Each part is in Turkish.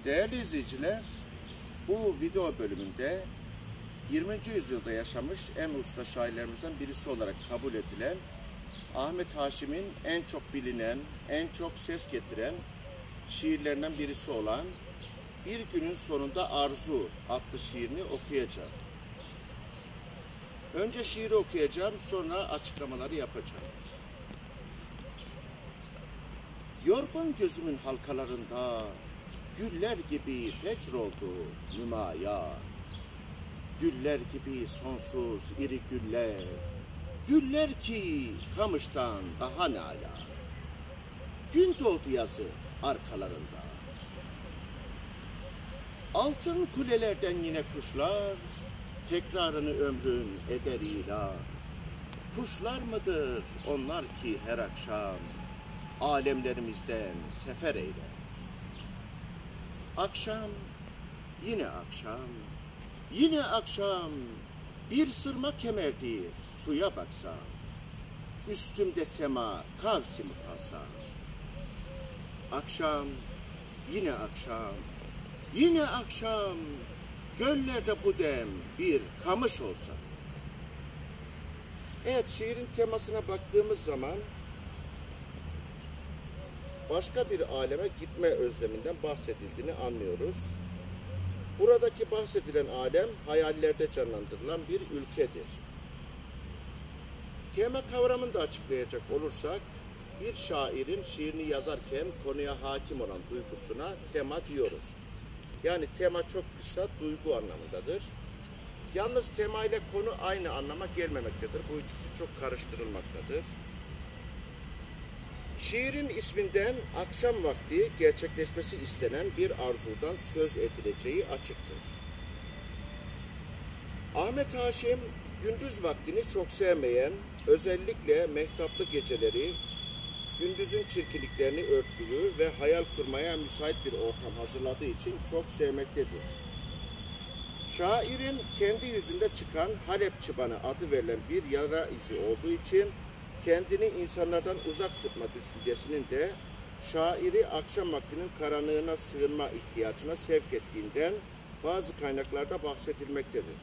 Değerli izleyiciler, bu video bölümünde 20. yüzyılda yaşamış en usta şairlerimizden birisi olarak kabul edilen Ahmet Haşim'in en çok bilinen, en çok ses getiren şiirlerinden birisi olan Bir Günün Sonunda Arzu adlı şiirini okuyacağım. Önce şiiri okuyacağım, sonra açıklamaları yapacağım. Yorgun gözümün halkalarında güller gibi fecr oldu nümaya. Güller gibi sonsuz iri güller, güller ki kamıştan daha ne ala. Gün doğdu yazı arkalarında. Altın kulelerden yine kuşlar, tekrarını ömrün eder ilan. Kuşlar mıdır onlar ki her akşam alemlerimizden sefer eyler. Akşam, yine akşam, yine akşam, bir sırma kemerdir suya baksam. Üstümde sema kav simit alsam. Akşam, yine akşam, yine akşam, göllerde bu dem bir kamış olsa. Evet, şiirin temasına baktığımız zaman başka bir aleme gitme özleminden bahsedildiğini anlıyoruz. Buradaki bahsedilen alem hayallerde canlandırılan bir ülkedir. Tema kavramını da açıklayacak olursak, bir şairin şiirini yazarken konuya hakim olan duygusuna tema diyoruz. Yani tema çok kısa, duygu anlamındadır. Yalnız tema ile konu aynı anlama gelmemektedir. Bu ikisi çok karıştırılmaktadır. Şiirin isminden akşam vakti gerçekleşmesi istenen bir arzudan söz edileceği açıktır. Ahmet Haşim, gündüz vaktini çok sevmeyen, özellikle mehtaplı geceleri, gündüzün çirkinliklerini örttüğü ve hayal kurmaya müsait bir ortam hazırladığı için çok sevmektedir. Şairin kendi yüzünde çıkan Halep çıbanı adı verilen bir yara izi olduğu için kendini insanlardan uzak tutma düşüncesinin de şairi akşam vaktinin karanlığına sığınma ihtiyacına sevk ettiğinden bazı kaynaklarda bahsedilmektedir.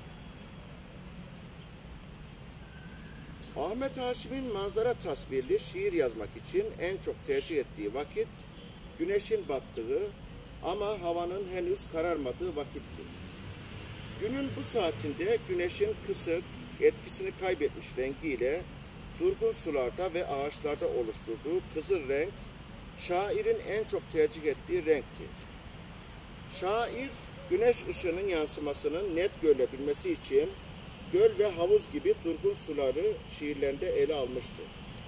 Ahmet Haşim'in manzara tasvirli şiir yazmak için en çok tercih ettiği vakit güneşin battığı ama havanın henüz kararmadığı vakittir. Günün bu saatinde güneşin kısık, etkisini kaybetmiş rengiyle durgun sularda ve ağaçlarda oluşturduğu kızıl renk, şairin en çok tercih ettiği renktir. Şair, güneş ışığının yansımasının net görülebilmesi için göl ve havuz gibi durgun suları şiirlerinde ele almıştır.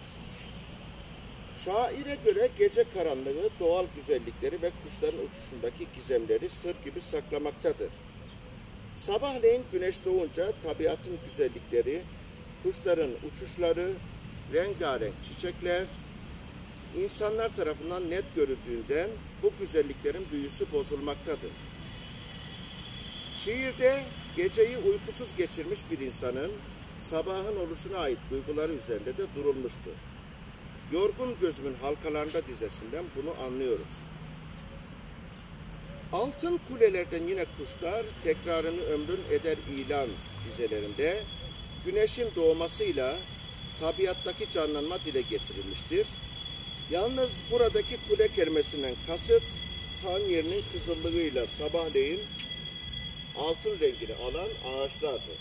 Şaire göre gece karanlığı doğal güzellikleri ve kuşların uçuşundaki gizemleri sır gibi saklamaktadır. Sabahleyin güneş doğunca tabiatın güzellikleri, kuşların uçuşları, rengarenk çiçekler, insanlar tarafından net görüldüğünden bu güzelliklerin büyüsü bozulmaktadır. Şiirde geceyi uykusuz geçirmiş bir insanın sabahın oluşuna ait duyguları üzerinde de durulmuştur. Yorgun gözümün halkalarında dizesinden bunu anlıyoruz. Altın kulelerden yine kuşlar tekrarını ömrün eder ilan dizelerinde güneşin doğmasıyla tabiattaki canlanma dile getirilmiştir. Yalnız buradaki kule kelimesinden kasıt tan yerinin kızıllığıyla sabahleyin altın rengini alan ağaçlardır.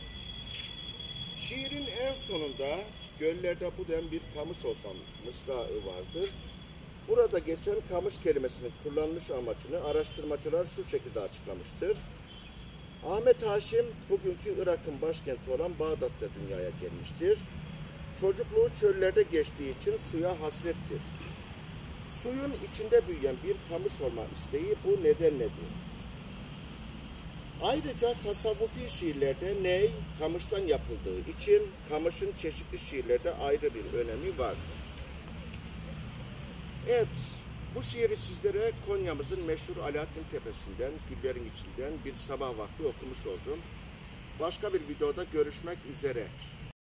Şiirin en sonunda göllerde bu dem bir kamış olsam mısrağı vardır. Burada geçen kamış kelimesinin kullanılmış amacını araştırmacılar şu şekilde açıklamıştır. Ahmet Haşim bugünkü Irak'ın başkenti olan Bağdat'ta dünyaya gelmiştir. Çocukluğu çöllerde geçtiği için suya hasrettir. Suyun içinde büyüyen bir kamış olma isteği bu nedenledir. Ayrıca tasavvufi şiirlerde ney, kamıştan yapıldığı için kamışın çeşitli şiirlerde ayrı bir önemi vardır. Evet, bu şiiri sizlere Konya'mızın meşhur Alaaddin Tepesi'nden, güllerin içinden bir sabah vakti okumuş oldum. Başka bir videoda görüşmek üzere.